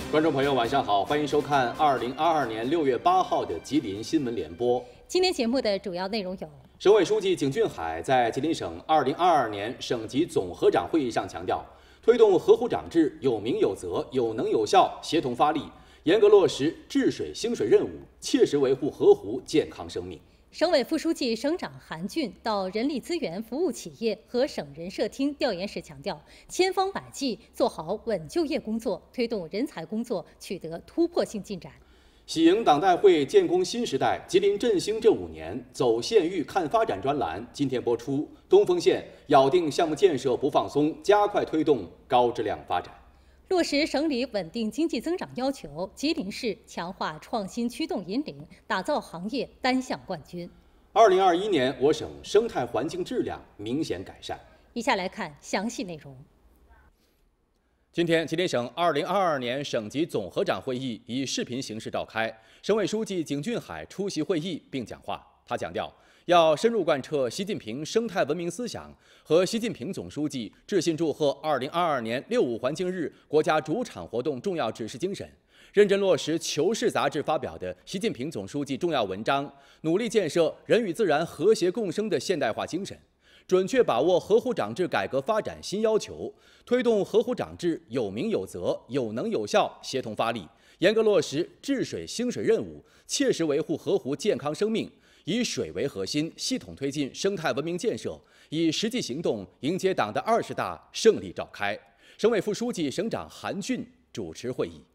观众朋友，晚上好，欢迎收看2022年6月8号的吉林新闻联播。 今天节目的主要内容有： 省委书记景俊海在吉林省2022年省级总合长会议上强调，推动河湖长制有名有责、有能有效、协同发力，严格落实治水兴水任务，切实维护河湖健康生命。 省委副书记、省长韩俊到人力资源服务企业和省人社厅调研时强调，千方百计做好稳就业工作，推动人才工作取得突破性进展。 喜迎党代会建功新时代，吉林振兴这5年走县域看发展专栏今天播出。东丰县咬定项目建设不放松，加快推动高质量发展。 落实省里稳定经济增长要求，吉林市强化创新驱动引领，打造行业单项冠军。 2021年，我省生态环境质量明显改善。 以下来看详细内容。 今天，吉林省2022年省级总合长会议以视频形式召开，省委书记景俊海出席会议并讲话。他强调，要深入贯彻习近平生态文明思想和习近平总书记致信祝贺2022年6.5环境日国家主场活动重要指示精神，认真落实《求是》杂志发表的习近平总书记重要文章，努力建设人与自然和谐共生的现代化精神，准确把握河湖长制改革发展新要求，推动河湖长制有名有责、有能有效、协同发力，严格落实治水兴水任务，切实维护河湖健康生命。以水为核心，系统推进生态文明建设，以实际行动迎接党的20大胜利召开。省委副书记、省长韩俊主持会议。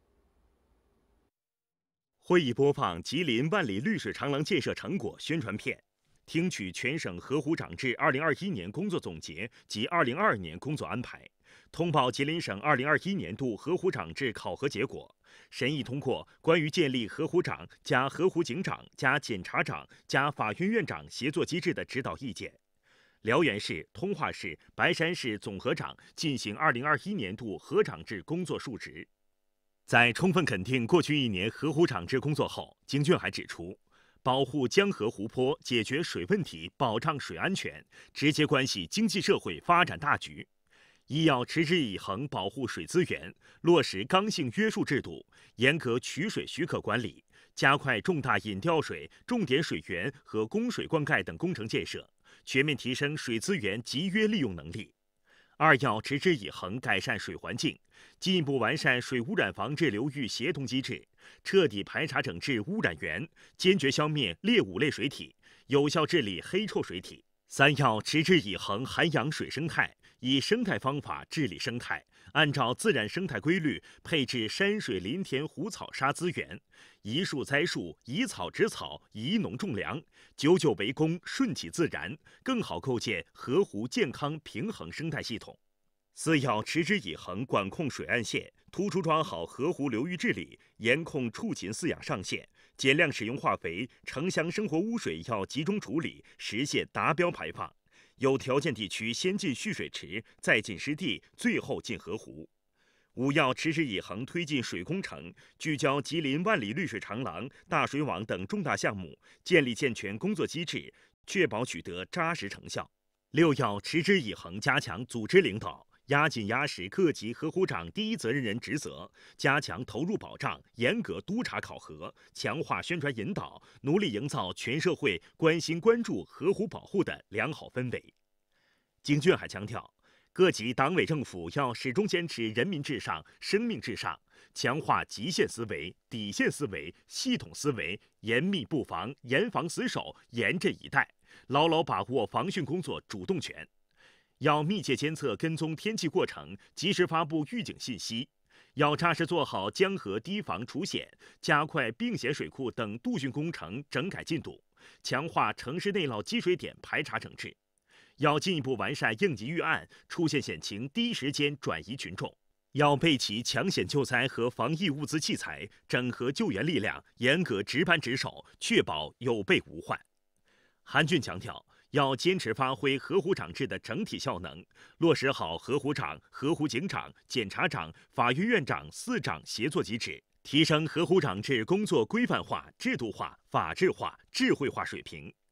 会议播放吉林万里绿水长廊建设成果宣传片，听取全省河湖长制2021年工作总结及2022年工作安排，通报吉林省2021年度河湖长制考核结果。审议通过关于建立河湖长加河湖警长加检察长加法院院长协作机制的指导意见。辽源市、通化市、白山市总河长进行2021年度河长制工作述职。在充分肯定过去1年河湖长制工作后，景俊海指出，保护江河湖泊、解决水问题、保障水安全，直接关系经济社会发展大局。一要持之以恒保护水资源，落实刚性约束制度，严格取水许可管理，加快重大引调水、重点水源和供水灌溉等工程建设，全面提升水资源集约利用能力。二要持之以恒改善水环境，进一步完善水污染防治流域协同机制，彻底排查整治污染源，坚决消灭劣5类水体，有效治理黑臭水体。三要持之以恒涵养水生态，以生态方法治理生态，按照自然生态规律配置山水林田湖草沙资源，移树栽树，移草植草，移农种粮，久久为功，顺其自然，更好构建河湖健康平衡生态系统。四要持之以恒管控水岸线，突出抓好河湖流域治理，严控畜禽饲养上限，减量使用化肥，城乡生活污水要集中处理，实现达标排放。有条件地区先进蓄水池，再进湿地，最后进河湖。五要持之以恒推进水工程，聚焦吉林万里绿水长廊、大水网等重大项目，建立健全工作机制，确保取得扎实成效。六要持之以恒加强组织领导，压紧压实各级河湖长第一责任人职责，加强投入保障，严格督查考核，强化宣传引导，努力营造全社会关心关注河湖保护的良好氛围。景俊海强调，各级党委政府要始终坚持人民至上、生命至上，强化极限思维、底线思维、系统思维，严密布防、严防死守、严阵以待，牢牢把握防汛工作主动权。要密切监测跟踪天气过程，及时发布预警信息。要扎实做好江河堤防除险，加快并险水库等渡汛工程整改进度，强化城市内涝积水点排查整治。要进一步完善应急预案，出现险情第一时间转移群众。要备齐抢险救灾和防疫物资器材，整合救援力量，严格值班值守，确保有备无患。韩俊强调，要坚持发挥河湖长制的整体效能，落实好河湖长、河湖警长、检察长、法院院长4长协作机制，提升河湖长制工作规范化、制度化、法治化、智慧化水平。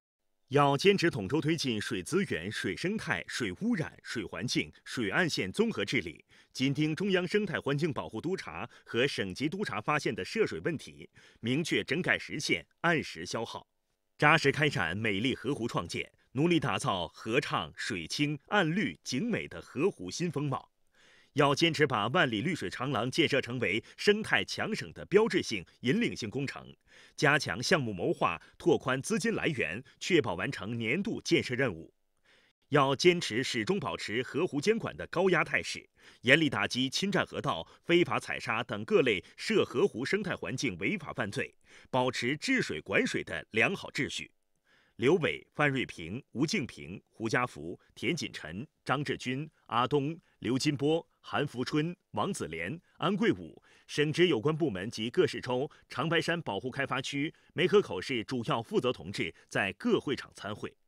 要坚持统筹推进水资源、水生态、水污染、水环境、水岸线综合治理，紧盯中央生态环境保护督察和省级督察发现的涉水问题，明确整改实现，按时消耗，扎实开展美丽河湖创建，努力打造河畅、水清、岸绿、景美的河湖新风貌。要坚持把万里绿水长廊建设成为生态强省的标志性、引领性工程，加强项目谋划，拓宽资金来源，确保完成年度建设任务。要坚持始终保持河湖监管的高压态势，严厉打击侵占河道、非法采砂等各类涉河湖生态环境违法犯罪，保持治水管水的良好秩序。刘伟、范瑞平、吴敬平、胡家福、田锦臣、张志军、阿东、刘金波、韩福春、王子莲、安贵武，省直有关部门及各市州、长白山保护开发区、梅河口市主要负责同志在各会场参会。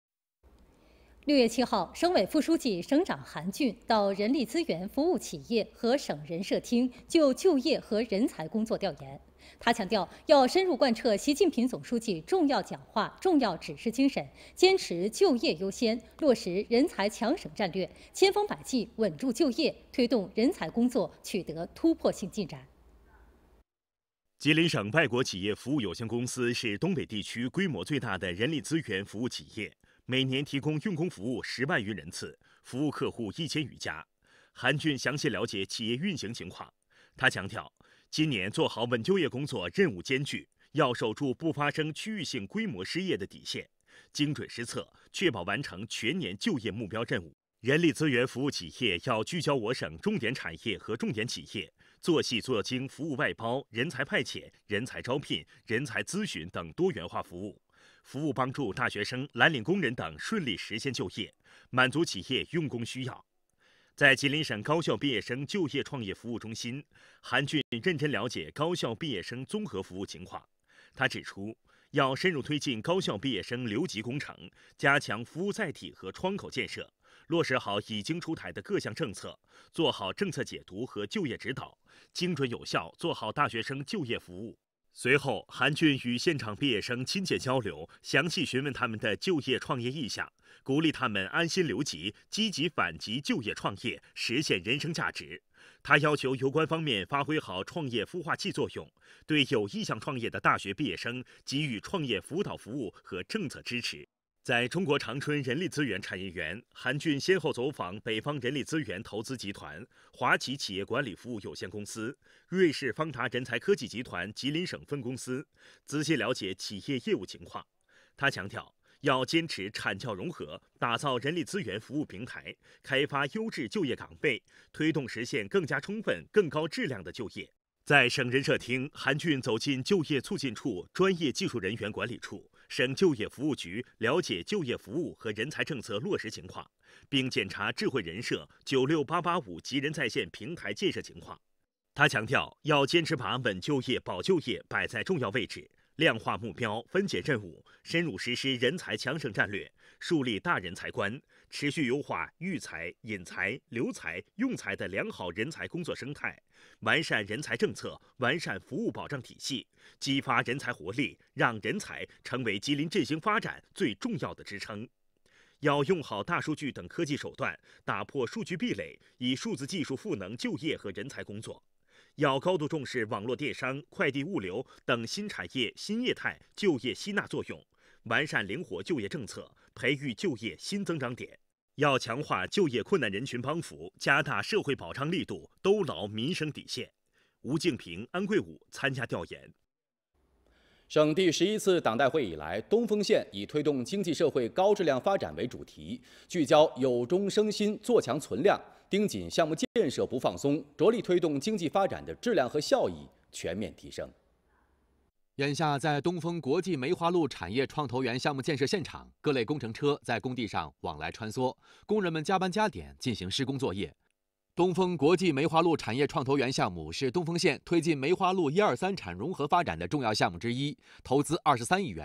6月7号，省委副书记、省长韩俊到人力资源服务企业和省人社厅就业和人才工作调研。他强调，要深入贯彻习近平总书记重要讲话、重要指示精神，坚持就业优先，落实人才强省战略，千方百计稳住就业，推动人才工作取得突破性进展。 吉林省外国企业服务有限公司是东北地区规模最大的人力资源服务企业，每年提供用工服务10万余人次，服务客户1000余家。韩俊详细了解企业运行情况，他强调，今年做好稳就业工作任务艰巨，要守住不发生区域性规模失业的底线，精准施策，确保完成全年就业目标任务。人力资源服务企业要聚焦我省重点产业和重点企业，做细做精服务外包、人才派遣、人才招聘、人才咨询等多元化服务帮助大学生、蓝领工人等顺利实现就业，满足企业用工需要。在吉林省高校毕业生就业创业服务中心，韩俊认真了解高校毕业生综合服务情况。他指出，要深入推进高校毕业生留级工程，加强服务载体和窗口建设，落实好已经出台的各项政策，做好政策解读和就业指导，精准有效做好大学生就业服务。随后，韩俊与现场毕业生亲切交流，详细询问他们的就业创业意向，鼓励他们安心留级，积极反击就业创业，实现人生价值。他要求有关方面发挥好创业孵化器作用，对有意向创业的大学毕业生给予创业辅导服务和政策支持。在中国长春人力资源产业园，韩俊先后走访北方人力资源投资集团、华企企业管理服务有限公司、瑞士方达人才科技集团吉林省分公司，仔细了解企业业务情况。他强调，要坚持产教融合，打造人力资源服务平台，开发优质就业岗位，推动实现更加充分、更高质量的就业。在省人社厅，韩俊走进就业促进处专业技术人员管理处、省就业服务局，了解就业服务和人才政策落实情况，并检查智慧人社96885吉人在线平台建设情况。他强调，要坚持把稳就业、保就业摆在重要位置，量化目标，分解任务，深入实施人才强省战略，树立大人才观，持续优化育才、引才、留才、用才的良好人才工作生态，完善人才政策，完善服务保障体系，激发人才活力，让人才成为吉林振兴发展最重要的支撑。要用好大数据等科技手段，打破数据壁垒，以数字技术赋能就业和人才工作。要高度重视网络电商、快递物流等新产业新业态就业吸纳作用，完善灵活就业政策，培育就业新增长点。要强化就业困难人群帮扶，加大社会保障力度，兜牢民生底线。吴敬平、安贵武参加调研。 省第11次党代会以来，东丰县以推动经济社会高质量发展为主题，聚焦有中生新，做强存量，盯紧项目建设不放松，着力推动经济发展的质量和效益全面提升。 眼下，在东丰国际梅花鹿产业创投园项目建设现场，各类工程车在工地上往来穿梭，工人们加班加点进行施工作业。东丰国际梅花鹿产业创投园项目是东丰县推进梅花鹿1、2、3产融合发展的重要项目之一，投资23亿元。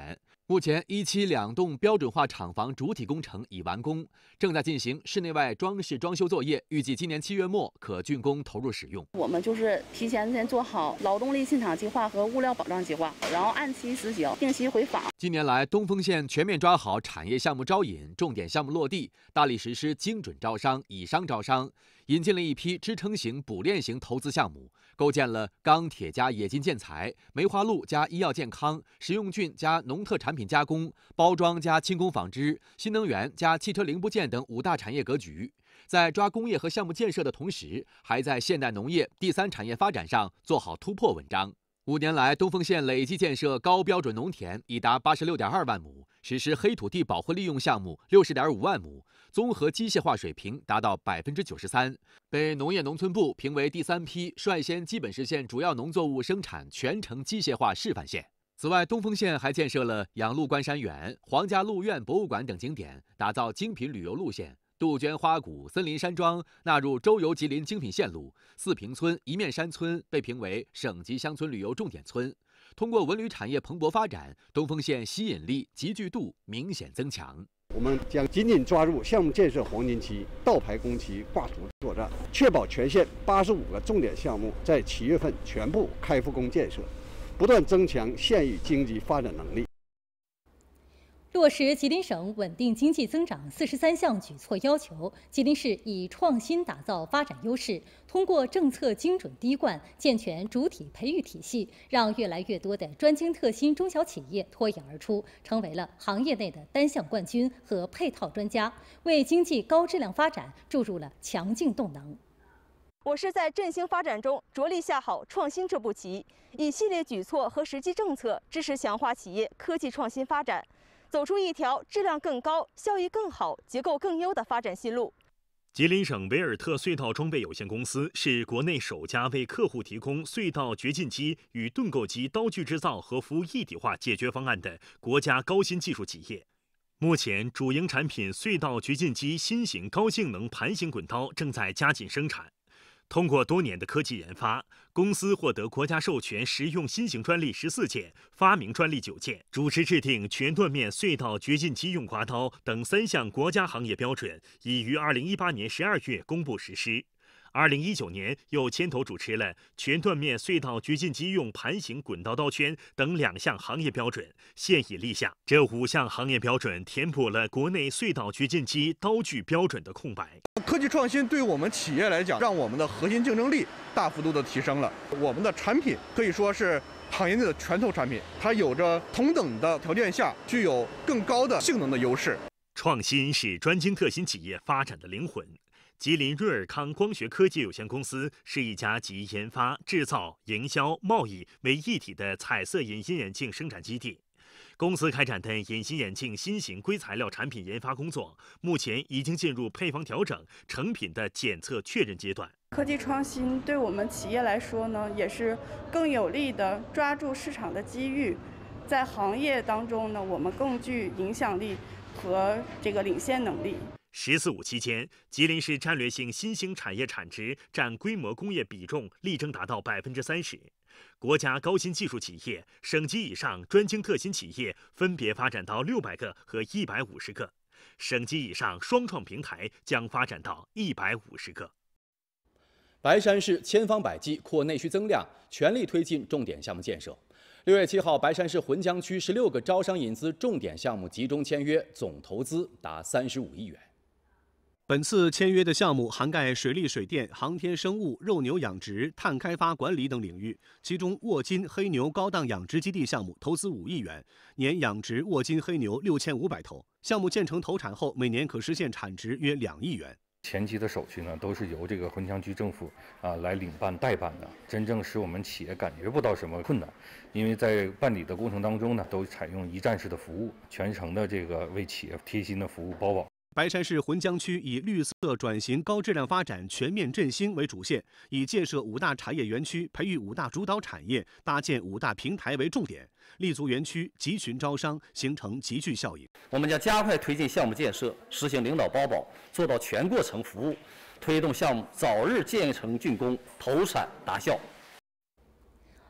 目前，1期2栋标准化厂房主体工程已完工，正在进行室内外装饰装修作业，预计今年7月末可竣工投入使用。 我们就是提前先做好劳动力进场计划和物料保障计划，然后按期实行，定期回访。 近年来，东丰县全面抓好产业项目招引，重点项目落地，大力实施精准招商、以商招商，引进了一批支撑型、补链型投资项目，构建了钢铁加冶金建材、梅花鹿加医药健康、食用菌加农特产品加工、包装加轻工纺织、新能源加汽车零部件等5大产业格局。在抓工业和项目建设的同时，还在现代农业、第3产业发展上做好突破文章。5年来，东丰县累计建设高标准农田已达86.2万亩，实施黑土地保护利用项目60.5万亩，综合机械化水平达到93%，被农业农村部评为第3批率先基本实现主要农作物生产全程机械化示范县。此外，东丰县还建设了养鹿关山园、皇家鹿苑博物馆等景点，打造精品旅游路线。杜鹃花谷、森林山庄纳入周游吉林精品线路，四平村、一面山村被评为省级乡村旅游重点村。通过文旅产业蓬勃发展，东丰县吸引力、集聚度明显增强。 我们将紧紧抓住项目建设黄金期、倒排工期挂图作战，确保全县85个重点项目在7月份全部开复工建设，不断增强县域经济发展能力。 落实吉林省稳定经济增长43项举措要求，吉林市以创新打造发展优势，通过政策精准滴灌、健全主体培育体系，让越来越多的专精特新中小企业脱颖而出，成为了行业内的单项冠军和配套专家，为经济高质量发展注入了强劲动能。 我市在振兴发展中着力下好创新这步棋，以系列举措和实际政策支持强化企业科技创新发展，走出一条质量更高、效益更好、结构更优的发展新路。 吉林省维尔特隧道装备有限公司是国内首家为客户提供隧道掘进机与盾构机刀具制造和服务一体化解决方案的国家高新技术企业。目前，主营产品隧道掘进机新型高性能盘形滚刀正在加紧生产。通过多年的科技研发，公司获得国家授权实用新型专利14件，发明专利9件，主持制定全断面隧道掘进机用刮刀等3项国家行业标准，已于2018年12月公布实施。2019年又牵头主持了全断面隧道掘进机用盘形滚刀刀圈等2项行业标准，现已立项。这5项行业标准填补了国内隧道掘进机刀具标准的空白。 科技创新对我们企业来讲，让我们的核心竞争力大幅度的提升了。我们的产品可以说是行业内的拳头产品，它有着同等的条件下具有更高的性能的优势。 创新是专精特新企业发展的灵魂。吉林瑞尔康光学科技有限公司是一家集研发、制造、营销、贸易为一体的彩色隐形眼镜生产基地。公司开展的隐形眼镜新型硅材料产品研发工作，目前已经进入配方调整、成品的检测确认阶段。 科技创新对我们企业来说呢，也是更有力的抓住市场的机遇，在行业当中呢，我们更具影响力和这个领先能力。 “14·5”期间，吉林市战略性新兴产业产值占规模工业比重力争达到30%。国家高新技术企业、省级以上专精特新企业分别发展到600个和150个，省级以上双创平台将发展到150个。 白山市千方百计扩内需增量，全力推进重点项目建设。6月7号，白山市浑江区16个招商引资重点项目集中签约，总投资达35亿元。 本次签约的项目涵盖水利水电、航天生物、肉牛养殖、碳开发管理等领域，其中沃金黑牛高档养殖基地项目投资5亿元，年养殖沃金黑牛6500头，项目建成投产后，每年可实现产值约2亿元。 前期的手续呢，都是由这个浑江区政府来领办代办的，真正使我们企业感觉不到什么困难，因为在办理的过程当中呢，都采用一站式的服务，全程的这个为企业贴心的服务包保。 白山市浑江区以绿色转型、高质量发展、全面振兴为主线，以建设5大产业园区、培育5大主导产业、搭建5大平台为重点，立足园区，集群招商，形成集聚效应。 我们将加快推进项目建设，实行领导包保，做到全过程服务，推动项目早日建成竣工、投产达效。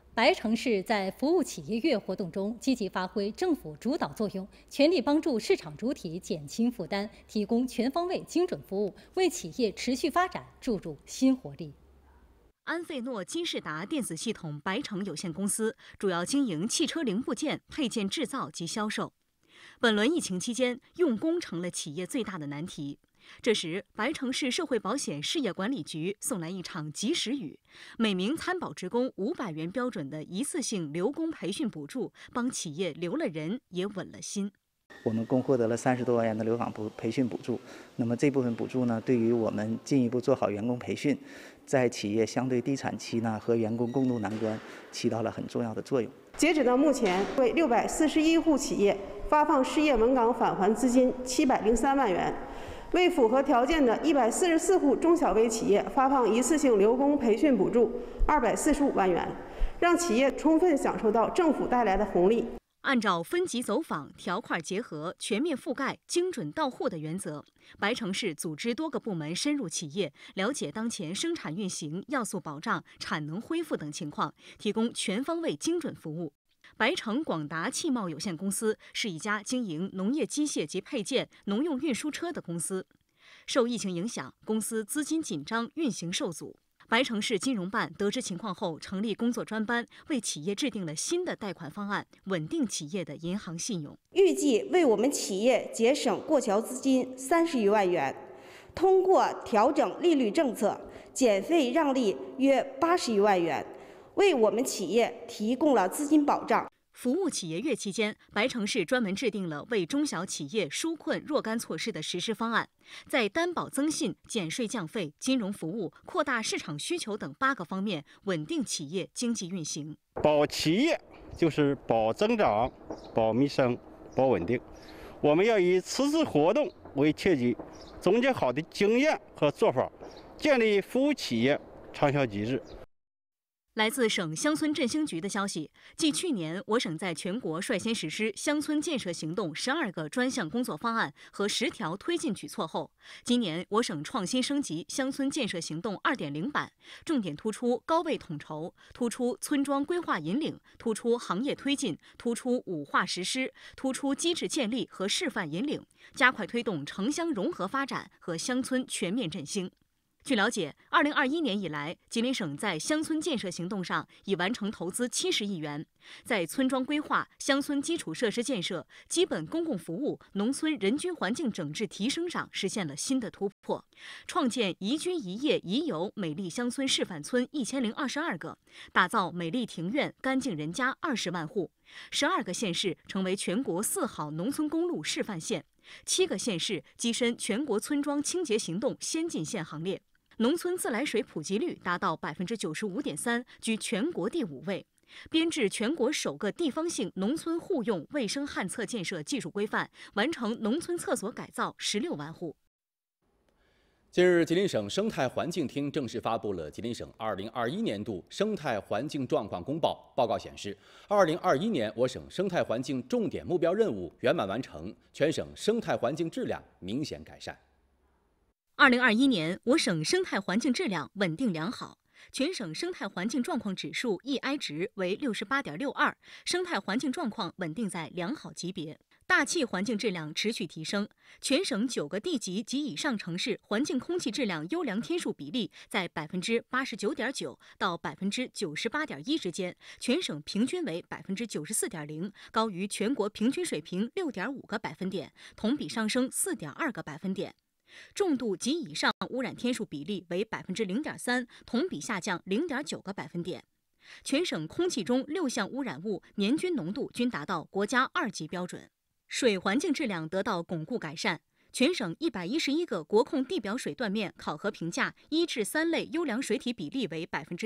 白城市在服务企业月活动中积极发挥政府主导作用，全力帮助市场主体减轻负担，提供全方位精准服务，为企业持续发展注入新活力。 安费诺金士达电子系统白城有限公司主要经营汽车零部件配件制造及销售。本轮疫情期间，用工成了企业最大的难题。这时，白城市社会保险事业管理局送来一场及时雨，每名参保职工500元标准的一次性留工培训补助，帮企业留了人，也稳了心。 我们共获得了30多万元的留岗培训补助。那么这部分补助呢，对于我们进一步做好员工培训，在企业相对低产期呢和员工共度难关，起到了很重要的作用。 截止到目前，为641户企业发放失业稳岗返还资金703万元。为符合条件的144户中小微企业发放一次性留工培训补助245万元，让企业充分享受到政府带来的红利。 按照分级走访、条块结合、全面覆盖、精准到户的原则，白城市组织多个部门深入企业，了解当前生产运行、要素保障、产能恢复等情况，提供全方位精准服务。白城广达汽贸有限公司是一家经营农业机械及配件、农用运输车的公司。受疫情影响，公司资金紧张，运行受阻。白城市金融办得知情况后，成立工作专班，为企业制定了新的贷款方案，稳定企业的银行信用。 预计为我们企业节省过桥资金30余万元，通过调整利率政策，减费让利约80余万元，为我们企业提供了资金保障。 服务企业月期间，白城市专门制定了为中小企业纾困若干措施的实施方案，在担保增信、减税降费、金融服务、扩大市场需求等8个方面稳定企业经济运行。 保企业就是保增长、保民生、保稳定。我们要以此次活动为契机，总结好的经验和做法，建立服务企业长效机制。 来自省乡村振兴局的消息，继去年我省在全国率先实施乡村建设行动12个专项工作方案和10条推进举措后，今年我省创新升级乡村建设行动2.0版，重点突出高位统筹，突出村庄规划引领，突出行业推进，突出5化实施，突出机制建立和示范引领，加快推动城乡融合发展和乡村全面振兴。据了解，2021年以来，吉林省在乡村建设行动上已完成投资70亿元，在村庄规划、乡村基础设施建设、基本公共服务、农村人居环境整治提升上实现了新的突破，创建宜居宜业宜游美丽乡村示范村1022个，打造美丽庭院、干净人家20万户，12个县市成为全国4好农村公路示范县，7个县市跻身全国村庄清洁行动先进县行列。农村自来水普及率达到95.3%，居全国第5位，编制全国首个地方性农村户用卫生旱厕建设技术规范，完成农村厕所改造16万户。 近日，吉林省生态环境厅正式发布了吉林省2021年度生态环境状况公报。报告显示，2021年我省生态环境重点目标任务圆满完成，全省生态环境质量明显改善。 2021年，我省生态环境质量稳定良好，全省生态环境状况指数 EI 值为68.62，生态环境状况稳定在良好级别。大气环境质量持续提升，全省9个地级及以上城市环境空气质量优良天数比例在89.9%到98.1%之间，全省平均为94.0%，高于全国平均水平6.5个百分点，同比上升4.2个百分点。重度及以上污染天数比例为0.3%，同比下降0.9个百分点。全省空气中6项污染物年均浓度均达到国家2级标准。水环境质量得到巩固改善，全省111个国控地表水断面考核评价1至3类优良水体比例为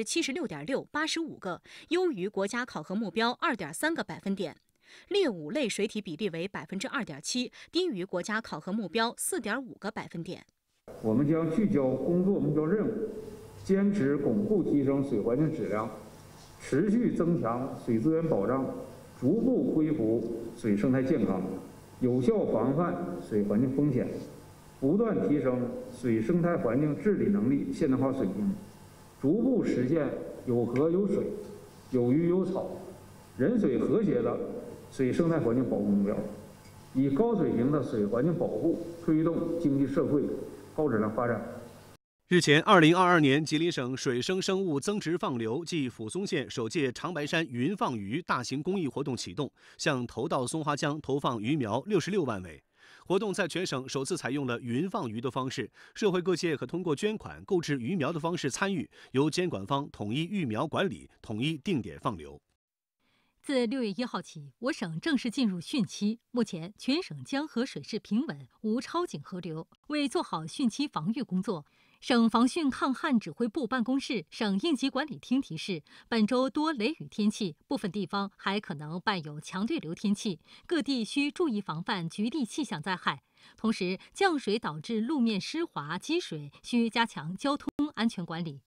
76.6%、85个，优于国家考核目标2.3个百分点。劣5类水体比例为2.7%，低于国家考核目标4.5个百分点。 我们将聚焦工作目标任务，坚持巩固提升水环境质量，持续增强水资源保障，逐步恢复水生态健康，有效防范水环境风险，不断提升水生态环境治理能力现代化水平，逐步实现有河有水、 有鱼有草、人水和谐的水生态环境保护目标，以高水平的水环境保护推动经济社会高质量发展。 日前，2022年吉林省水生生物增殖放流暨抚松县首届长白山云放鱼大型公益活动启动，向头道松花江投放鱼苗66万尾。活动在全省首次采用了云放鱼的方式，社会各界可通过捐款、购置鱼苗的方式参与，由监管方统一育苗管理，统一定点放流。 自6月1号起，我省正式进入汛期。目前，全省江河水势平稳，无超警河流。为做好汛期防御工作，省防汛抗旱指挥部办公室、省应急管理厅提示，本周多雷雨天气，部分地方还可能伴有强对流天气，各地需注意防范局地气象灾害。同时，降水导致路面湿滑积水，需加强交通安全管理。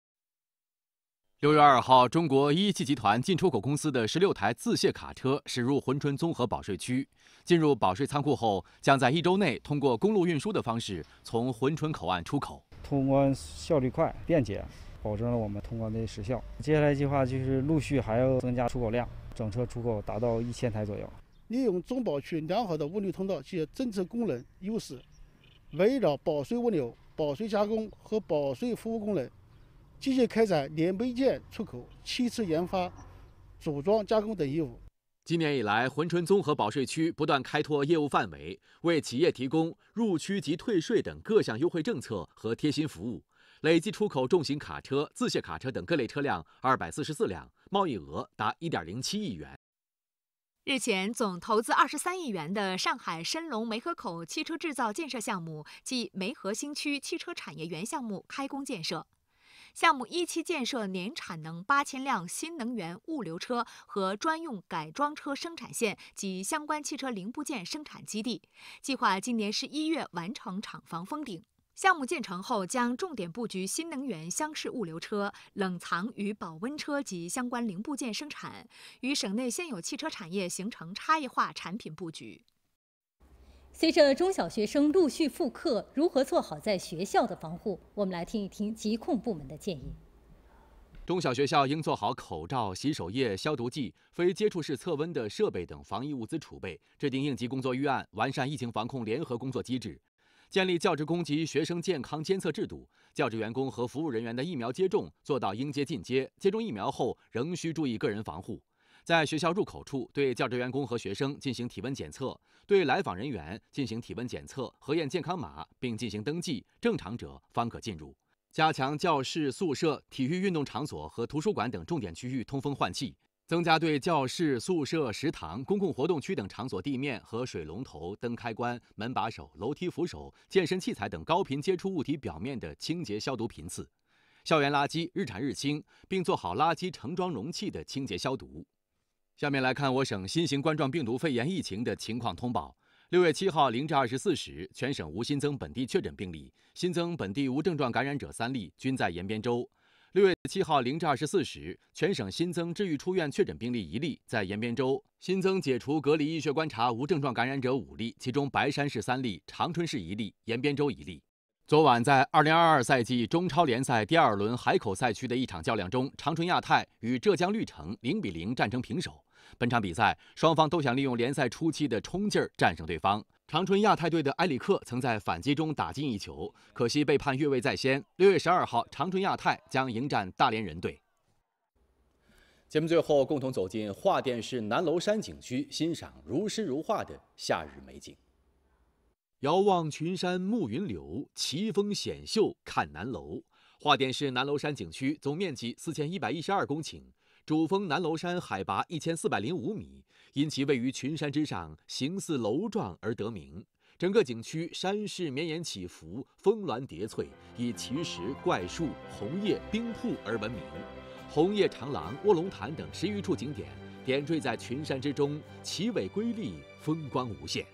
6月2号，中国一汽集团进出口公司的16台自卸卡车驶入珲春综合保税区，进入保税仓库后，将在1周内通过公路运输的方式从珲春口岸出口。 通关效率快、便捷，保证了我们通关的时效。接下来计划就是陆续还要增加出口量，整车出口达到1000台左右。 利用中保区良好的物流通道及政策功能优势，围绕保税物流、保税加工和保税服务功能，积极开展零配件出口、汽车研发、组装加工等业务。 今年以来，珲春综合保税区不断开拓业务范围，为企业提供入区及退税等各项优惠政策和贴心服务，累计出口重型卡车、自卸卡车等各类车辆244辆，贸易额达1.07亿元。 日前，总投资23亿元的上海深龙梅河口汽车制造建设项目暨梅河新区汽车产业园项目开工建设。项目一期建设年产能8000辆新能源物流车和专用改装车生产线及相关汽车零部件生产基地，计划今年11月完成厂房封顶。项目建成后，将重点布局新能源厢式物流车、冷藏与保温车及相关零部件生产，与省内现有汽车产业形成差异化产品布局。 随着中小学生陆续复课，如何做好在学校的防护？我们来听一听疾控部门的建议。 中小学校应做好口罩、洗手液、消毒剂、非接触式测温的设备等防疫物资储备，制定应急工作预案，完善疫情防控联合工作机制，建立教职工及学生健康监测制度。教职员工和服务人员的疫苗接种做到应接尽接，接种疫苗后仍需注意个人防护。在学校入口处对教职员工和学生进行体温检测，对来访人员进行体温检测、核验健康码，并进行登记，正常者方可进入。加强教室、宿舍、体育运动场所和图书馆等重点区域通风换气，增加对教室、宿舍、食堂、公共活动区等场所地面和水龙头、灯开关、门把手、楼梯扶手、健身器材等高频接触物体表面的清洁消毒频次。校园垃圾日产日清，并做好垃圾盛装容器的清洁消毒。下面来看我省新型冠状病毒肺炎疫情的情况通报。6月7号0至24时，全省无新增本地确诊病例，新增本地无症状感染者3例，均在延边州。6月7号0至24时，全省新增治愈出院确诊病例1例，在延边州；新增解除隔离医学观察无症状感染者5例，其中白山市3例，长春市1例，延边州1例。昨晚在2022赛季中超联赛第2轮海口赛区的一场较量中，长春亚泰与浙江绿城0-0战成平手。本场比赛，双方都想利用联赛初期的冲劲儿战胜对方。长春亚泰队的埃里克曾在反击中打进1球，可惜被判越位在先。6月12号，长春亚泰将迎战大连人队。 节目最后，共同走进桦甸市南娄山景区，欣赏如诗如画的夏日美景。 遥望群山暮云流，奇峰险秀看南娄。桦甸市南娄山景区总面积4112公顷。主峰南娄山海拔1405米，因其位于群山之上，形似楼状而得名。整个景区山势绵延起伏，峰峦叠翠，以奇石、怪树、红叶、冰瀑而闻名。红叶长廊、卧龙潭等10余处景点点缀在群山之中，奇伟瑰丽，风光无限。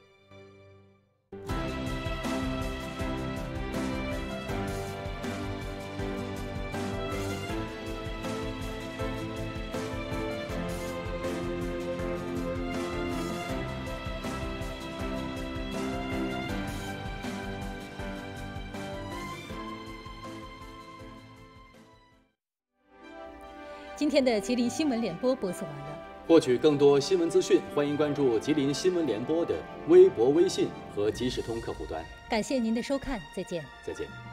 今天的吉林新闻联播播送完了。 获取更多新闻资讯，欢迎关注吉林新闻联播的微博、微信和即时通客户端。 感谢您的收看，再见。 再见。